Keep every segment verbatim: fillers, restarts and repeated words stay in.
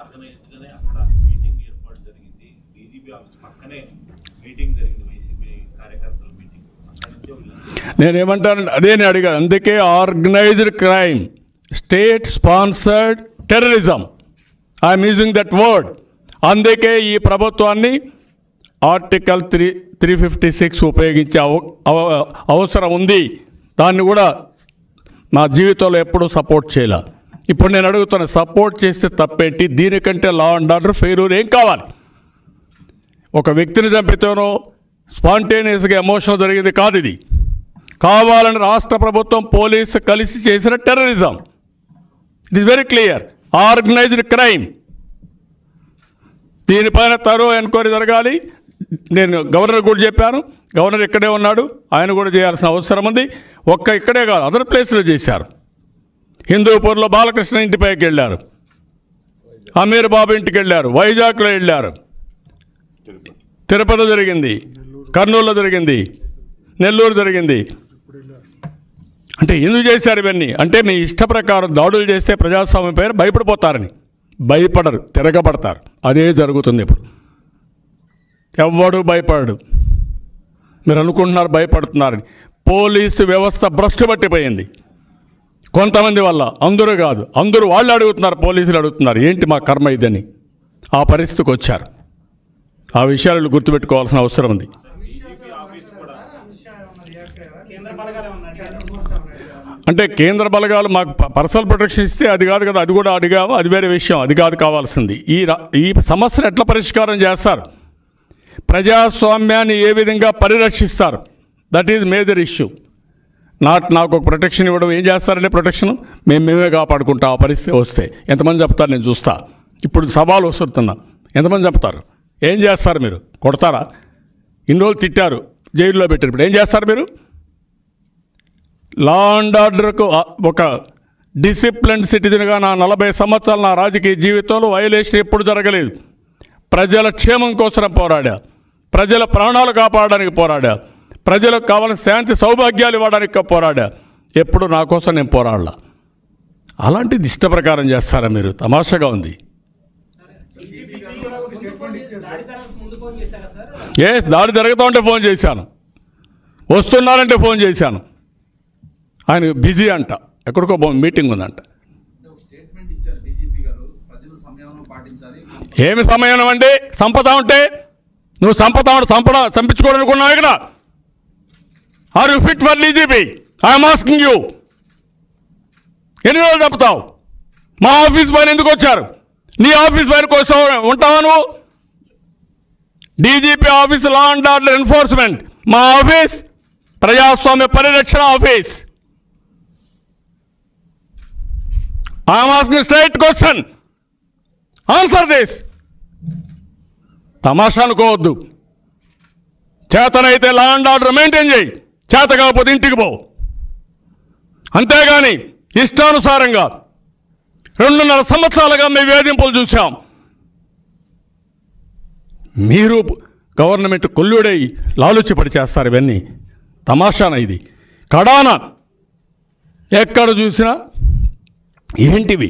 ఆర్గనైజ్డ్గానే అక్కడ మీటింగ్ ఏర్పాటు జరిగింది. డీజీపీ ఆఫీస్ పక్కనే మీటింగ్ జరిగింది, వైసీపీ కార్యకర్తల మీటింగ్. నేనేమంటానంటే అదే నేను అడిగా. అందుకే organised crime, state sponsored terrorism, I'm using that word. అందుకే ఈ ప్రభుత్వాన్ని article three three fifty six ఉపయోగించే అవసరం ఉంది. దాన్ని కూడా నా జీవితంలో ఎప్పుడూ సపోర్ట్ చేయాల. ఇప్పుడు నేను అడుగుతున్నా, సపోర్ట్ చేస్తే తప్పేంటి? దీనికంటే లా అండ్ ఆర్డర్ ఫెయిల్యూర్ ఏం కావాలి? ఒక వ్యక్తిని చంపితేనో స్పాంటేనియస్గా ఎమోషన్ జరిగింది కాదు. ఇది కావాలని రాష్ట్ర ప్రభుత్వం పోలీసు కలిసి చేసిన terrorism. It is very clear, organised crime. దీనిపైన తరో ఎంక్వైరీ జరగాలి. నేను గవర్నర్ కూడా చెప్పాను, గవర్నర్ ఇక్కడే ఉన్నాడు, ఆయన కూడా చేయాల్సిన అవసరం ఉంది. ఒక్క ఇక్కడే కాదు, అదర్ ప్లేస్లో చేశారు. హిందూపూర్లో బాలకృష్ణ ఇంటిపైకి వెళ్ళారు, అమీర్ బాబు ఇంటికి వెళ్ళారు, వైజాగ్లో వెళ్ళారు, తిరుపతి జరిగింది, కర్నూలులో జరిగింది, నెల్లూరు జరిగింది. అంటే ఎందుకు చేశారు ఇవన్నీ? అంటే మీ ఇష్ట ప్రకారం దాడులు చేస్తే ప్రజాస్వామ్యం పైన భయపడిపోతారని. భయపడరు, తిరగబడతారు. అదే జరుగుతుంది ఇప్పుడు. ఎవ్వడు భయపడడు. మీరు అనుకుంటున్నారు భయపడుతున్నారని. పోలీసు వ్యవస్థ భ్రష్టు పట్టిపోయింది కొంతమంది వల్ల. అందరూ కాదు, అందరూ వాళ్ళు అడుగుతున్నారు, పోలీసులు అడుగుతున్నారు ఏంటి మా కర్మ ఇదని. ఆ పరిస్థితికి వచ్చారు. ఆ విషయాలు గుర్తుపెట్టుకోవాల్సిన అవసరం ఉంది. అంటే కేంద్ర బలగాలు మాకు పర్సనల్ ప్రొటెక్షన్ ఇస్తే అది కాదు కదా, అది కూడా అడిగాము, అది వేరే విషయం, అది కాదు కావాల్సింది. ఈ ఈ సమస్యను ఎట్లా పరిష్కారం చేస్తారు, ప్రజాస్వామ్యాన్ని ఏ విధంగా పరిరక్షిస్తారు, that is major issue. Not నాకు ఒక ప్రొటెక్షన్ ఇవ్వడం. ఏం చేస్తారంటే ప్రొటెక్షన్ మేము మేమే కాపాడుకుంటాం. ఆ పరిస్థితి వస్తే ఎంతమంది చెప్తారు? నేను చూస్తా. ఇప్పుడు సవాలు వస్తున్నా, ఎంతమంది చెప్తారు? ఏం చేస్తారు మీరు? కొడతారా? ఇన్ని రోజులు తిట్టారు, జైల్లో పెట్టారు, ఇప్పుడు ఏం చేస్తారు మీరు? లా అండ్ ఆర్డర్కు ఒక డిసిప్లిన్ సిటిజన్గా నా నలభై సంవత్సరాలు నా రాజకీయ జీవితంలో వైలేషన్ ఎప్పుడు జరగలేదు. ప్రజల క్షేమం కోసం పోరాడా, ప్రజల ప్రాణాలు కాపాడడానికి పోరాడా, ప్రజలకు కావాల్సిన శాంతి సౌభాగ్యాలు ఇవ్వడానికి పోరాడా. ఎప్పుడు నా కోసం నేను పోరాడలా. అలాంటిది ఇష్ట ప్రకారం చేస్తారా మీరు? తమాషాగా ఉంది. ఏ దాడి జరుగుతూ ఉంటే ఫోన్ చేశాను, వస్తున్నారంటే ఫోన్ చేశాను. ఆయన బిజీ అంట, ఎక్కడికో మీటింగ్ ఉందంట. ఏమి సమయం అండి? సంపద ఉంటే నువ్వు సంపద సంపద చంపించుకోవాలనుకున్నావు ఇక్కడ. Are you fit for DGP? I'm asking you. ఎన్ని రోజులు చెప్తావు? మా ఆఫీస్ పైన ఎందుకు వచ్చారు? నీ ఆఫీస్ పైన కోసం ఉంటావా నువ్వు? DGP office law and order enforcement, మా ఆఫీస్ ప్రజాస్వామ్య పరిరక్షణ office. I'm asking straight question, answer this. తమాషా అనుకోవద్దు. చేతనైతే లా అండ్ ఆర్డర్ మెయింటైన్ చేయి, చేత కాకపోతే ఇంటికి పో. అంతేగాని ఇష్టానుసారంగా రెండున్నర సంవత్సరాలుగా మేము వేధింపులు చూసాం. మీరు గవర్నమెంట్ కొల్లుడై లాలుచిపడి చేస్తారు ఇవన్నీ. తమాషాన ఇది. కడాన ఎక్కడ చూసినా ఏంటివి?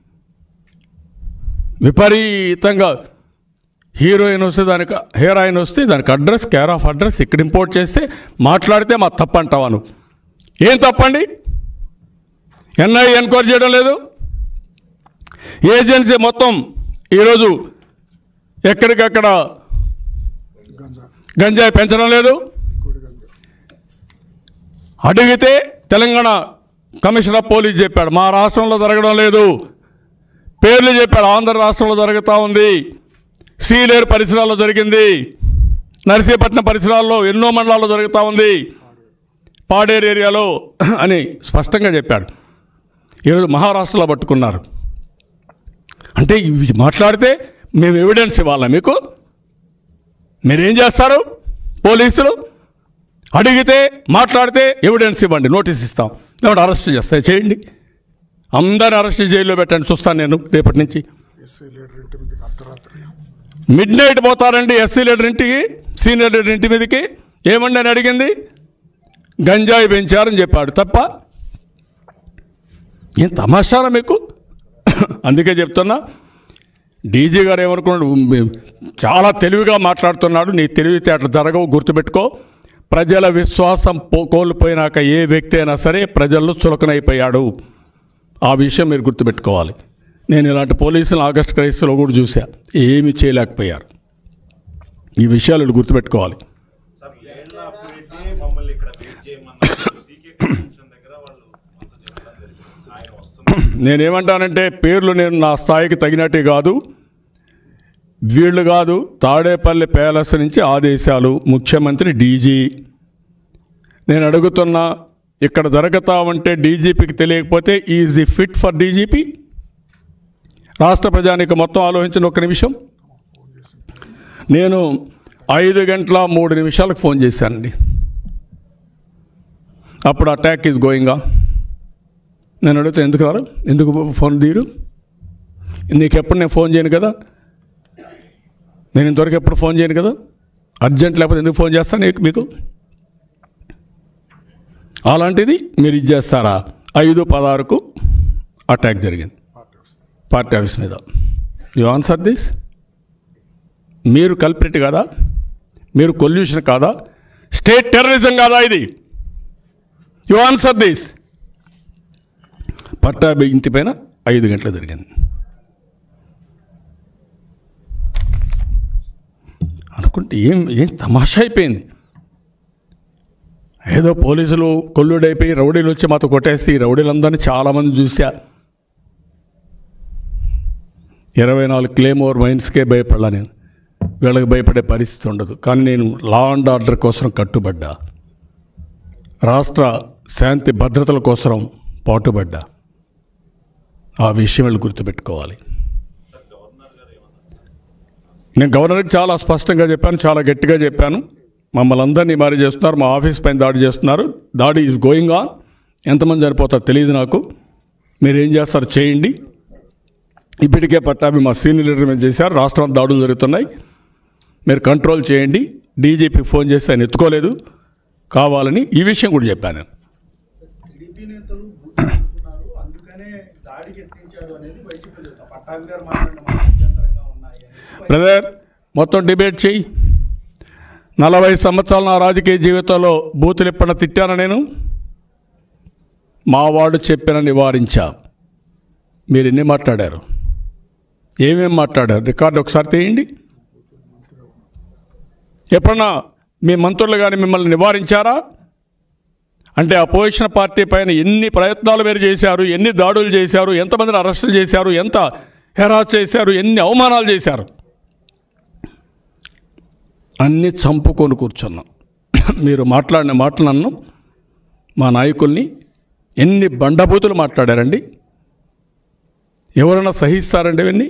విపరీతంగా హీరోయిన్ వస్తే దానికి హీరోయిన్ వస్తే దానికి అడ్రస్, కేర్ ఆఫ్ అడ్రస్ ఇక్కడ ఇంపోర్ట్ చేస్తే మాట్లాడితే మా తప్పు అంటావా నువ్వు? ఏం తప్పండి? ఎన్ఐఏ ఎన్క్వైరీ చేయడం లేదు, ఏజెన్సీ మొత్తం ఈరోజు ఎక్కడికక్కడ గంజాయి పెంచడం లేదు. అడిగితే తెలంగాణ కమిషనర్ ఆఫ్ పోలీస్ చెప్పాడు మా రాష్ట్రంలో జరగడం లేదు. పేర్లు చెప్పాడు, ఆంధ్ర రాష్ట్రంలో జరుగుతూ ఉంది, సీలేరు పరిసరాల్లో జరిగింది, నర్సీపట్నం పరిసరాల్లో ఎన్నో మండలాల్లో జరుగుతూ ఉంది, పాడేరు ఏరియాలో అని స్పష్టంగా చెప్పాడు. ఈరోజు మహారాష్ట్రలో పట్టుకున్నారు. అంటే ఇవి మాట్లాడితే మేము ఎవిడెన్స్ ఇవ్వాలా మీకు? మీరేం చేస్తారు? పోలీసులు అడిగితే మాట్లాడితే ఎవిడెన్స్ ఇవ్వండి, నోటీస్ ఇస్తాం, లేకపోతే అరెస్ట్ చేస్తే చేయండి, అందరిని అరెస్ట్ జైల్లో పెట్టండి, చూస్తాను నేను రేపటి నుంచి. మిడ్ నైట్ పోతారండి ఎస్సీ లీడర్ ఇంటికి, సీనియర్ లీడర్ ఇంటి మీదకి. ఏమండి అని అడిగింది, గంజాయి పెంచారని చెప్పాడు తప్ప. ఏం తమాషారా మీకు? అందుకే చెప్తున్నా, డీజీ గారు ఏమనుకున్నాడు, చాలా తెలివిగా మాట్లాడుతున్నాడు, నీ తెలివితేటలు జరగవు, గుర్తుపెట్టుకో. ప్రజల విశ్వాసం పో కోల్పోయినాక ఏ వ్యక్తి అయినా సరే ప్రజల్లో చులకనైపోయాడు. ఆ విషయం మీరు గుర్తుపెట్టుకోవాలి. నేను ఇలాంటి పోలీసులు ఆగస్టు క్రైస్తులో కూడా చూసా, ఏమీ చేయలేకపోయారు. ఈ విషయాలు గుర్తుపెట్టుకోవాలి. నేనేమంటానంటే పేర్లు నేను నా స్థాయికి తగినట్టు కాదు, వీళ్ళు కాదు, తాడేపల్లి ప్యాలెస్ నుంచి ఆదేశాలు, ముఖ్యమంత్రి, డీజీ. నేను అడుగుతున్నా, ఇక్కడ జరుగుతా ఉంటే డీజీపీకి తెలియకపోతే is the fit for DGP? రాష్ట్ర ప్రజానికి మొత్తం ఆలోచించిన ఒక్క నిమిషం. నేను ఐదు గంటల మూడు నిమిషాలకు ఫోన్ చేశానండి. అప్పుడు అటాక్ ఈజ్ గోయింగా. నేను అడిగితే ఎందుకు రారు, ఎందుకు ఫోన్ తీరు, నీకు ఎప్పుడు నేను ఫోన్ చేయను కదా, నేను ఇంతవరకు ఎప్పుడు ఫోన్ చేయను కదా, అర్జెంట్ లేకపోతే ఎందుకు ఫోన్ చేస్తాను నీకు మీకు? అలాంటిది మీరు ఇది చేస్తారా? ఐదు పదహారుకు అటాక్ జరిగింది పార్టీ ఆఫీస్ మీద. You answer this? మీరు కల్ప్రిట్ కాదా? మీరు కొల్యూషన్ కాదా? స్టేట్ టెర్రరిజం కాదా ఇది? You answer this. పట్టాభి ఇంటి పైన ఐదు గంటలు జరిగింది. అనుకుంటే ఏం ఏం తమాషా అయిపోయింది. ఏదో పోలీసులు కొల్లుడైపోయి రౌడీలు వచ్చి మాతో కొట్టేసి రౌడీలందరినీ చాలామంది చూసా. ఇరవై నాలుగు క్లేమోర్ మైన్స్కే భయపడలా నేను. వీళ్ళకి భయపడే పరిస్థితి ఉండదు. కానీ నేను లా అండ్ ఆర్డర్ కోసం కట్టుబడ్డా, రాష్ట్ర శాంతి భద్రతల కోసం పాటుపడ్డా. ఆ విషయం వీళ్ళు గుర్తుపెట్టుకోవాలి. నేను గవర్నర్కి చాలా స్పష్టంగా చెప్పాను, చాలా గట్టిగా చెప్పాను. మమ్మల్ని అందరినీ మారి చేస్తున్నారు, మా ఆఫీస్ పైన దాడి చేస్తున్నారు. దాడి ఈజ్ గోయింగ్ ఆన్. ఎంతమంది చనిపోతారో తెలియదు నాకు. మీరు ఏం చేస్తారు చేయండి. ఇప్పటికే పట్టాభి మా సీనియర్ లీడర్ మీద చేశారు. రాష్ట్రంలో దాడులు జరుగుతున్నాయి, మీరు కంట్రోల్ చేయండి. డీజీపీ ఫోన్ చేసి ఆయన ఎత్తుకోలేదు కావాలని. ఈ విషయం కూడా చెప్పాను నేను. బ్రదర్, మొత్తం డిబేట్ చెయ్యి. నలభై సంవత్సరాల నా రాజకీయ జీవితంలో బూతులు ఎప్పుడన్నా తిట్టాను నేను? మా వాడు చెప్పిన నివారించా. మీరు ఎన్ని మాట్లాడారు, ఏమేమి మాట్లాడారు, రికార్డు ఒకసారి తీయండి. ఎప్పుడన్నా మీ మంత్రులు కానీ మిమ్మల్ని నివారించారా? అంటే అపోజిషన్ పార్టీ పైన ఎన్ని ప్రయత్నాలు మీరు చేశారు, ఎన్ని దాడులు చేశారు, ఎంతమందిని అరెస్టులు చేశారు, ఎంత హెరాస్ చేశారు, ఎన్ని అవమానాలు చేశారు, అన్నీ చంపుకొని కూర్చున్నాం. మీరు మాట్లాడిన మాటలను మా నాయకుల్ని ఎన్ని బండబూతులు మాట్లాడారండి. ఎవరైనా సహిస్తారండి ఇవన్నీ?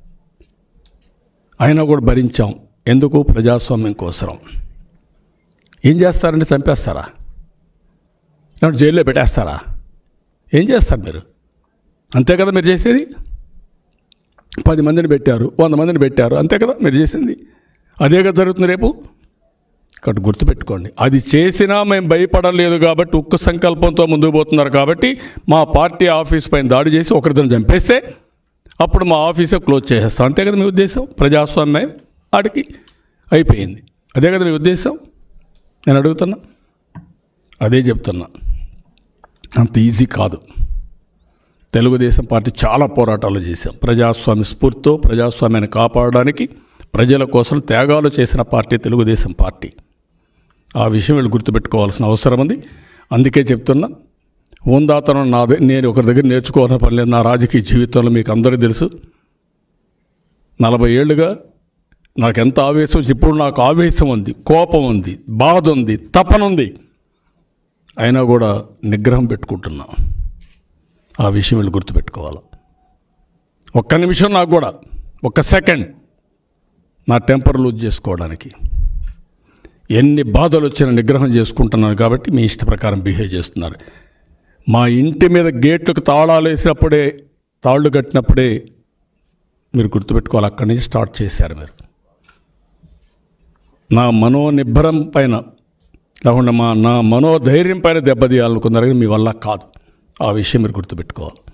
అయినా కూడా భరించాం. ఎందుకు? ప్రజాస్వామ్యం కోసం. ఏం చేస్తారండి? చంపేస్తారా? జైల్లో పెట్టేస్తారా? ఏం చేస్తారు మీరు? అంతే కదా మీరు చేసేది. పది మందిని పెట్టారు, వంద మందిని పెట్టారు, అంతే కదా మీరు చేసింది. అదే కదా జరుగుతుంది రేపు. కాబట్టి గుర్తుపెట్టుకోండి, అది చేసినా మేము భయపడలేదు కాబట్టి, ఉక్కు సంకల్పంతో ముందుకు పోతున్నారు కాబట్టి, మా పార్టీ ఆఫీస్ పైన దాడి చేసి ఒకరిద్దరిని చంపేస్తే అప్పుడు మా ఆఫీసే క్లోజ్ చేసేస్తాం. అంతే కదా మీ ఉద్దేశం? ప్రజాస్వామ్యం ఆడికి అయిపోయింది. అదే కదా మీ ఉద్దేశం? నేను అడుగుతున్నా, అదే చెప్తున్నా. అంత ఈజీ కాదు. తెలుగుదేశం పార్టీ చాలా పోరాటాలు చేశాం. ప్రజాస్వామ్య స్ఫూర్తితో ప్రజాస్వామ్యాన్ని కాపాడడానికి ప్రజల కోసం త్యాగాలు చేసిన పార్టీ తెలుగుదేశం పార్టీ. ఆ విషయం వీళ్ళు గుర్తుపెట్టుకోవాల్సిన అవసరం ఉంది. అందుకే చెప్తున్నా, హోందాతనం నాదే. నేను ఒకరి దగ్గర నేర్చుకోవాల్సిన పని లేదు. నా రాజకీయ జీవితంలో మీకు అందరికీ తెలుసు, నలభై ఏళ్ళుగా నాకు ఎంత ఆవేశం. ఇప్పుడు నాకు ఆవేశం ఉంది, కోపం ఉంది, బాధ ఉంది, తపన ఉంది. అయినా కూడా నిగ్రహం పెట్టుకుంటున్నా. ఆ విషయం వీళ్ళు గుర్తుపెట్టుకోవాలి. ఒక్క నిమిషం నాకు కూడా, ఒక్క సెకండ్ నా టెంపర్ లూజ్ చేసుకోవడానికి. ఎన్ని బాధలు వచ్చినా నిగ్రహం చేసుకుంటున్నాను కాబట్టి మీ ఇష్ట ప్రకారం బిహేవ్ చేస్తున్నారు. మా ఇంటి మీద గేట్లకు తాళాలు వేసినప్పుడే, తాళ్ళు కట్టినప్పుడే మీరు గుర్తుపెట్టుకోవాలి, అక్కడి నుంచి స్టార్ట్ చేశారు మీరు. నా మనోనిబ్బరం పైన లేకుండా మా నా మనోధైర్యం పైన దెబ్బతీయాలనుకున్నారు, కానీ మీ వల్ల కాదు. ఆ విషయం మీరు గుర్తుపెట్టుకోవాలి.